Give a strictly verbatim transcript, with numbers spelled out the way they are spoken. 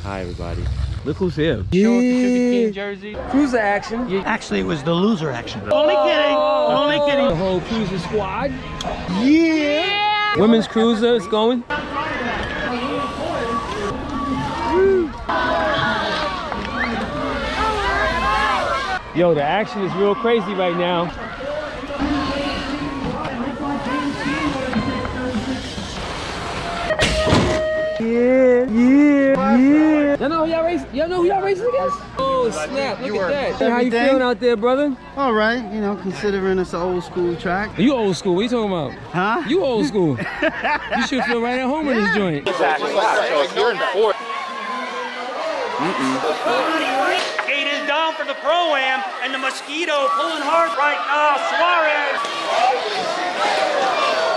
Hi, everybody. Look who's here. Yeah. Show the Sugar King jersey. Cruiser action. Yeah. Actually, it was the loser action. Only kidding. Oh, Only kidding. The whole cruiser squad. Yeah. yeah. Women's cruiser is going. Yo, the action is real crazy right now. Yeah, yeah, yeah. Y'all know who y'all racing? Y'all know who y'all racing against? Oh snap! Look at that. Hey, how you feeling out there, brother? All right, you know, considering it's an old school track. You old school? What you talking about? Huh? You old school? You should feel right at home in this joint. Exactly. So if you're in fourth. Gate is down for the Pro-Am, and the Mosquito pulling hard right now. Suarez.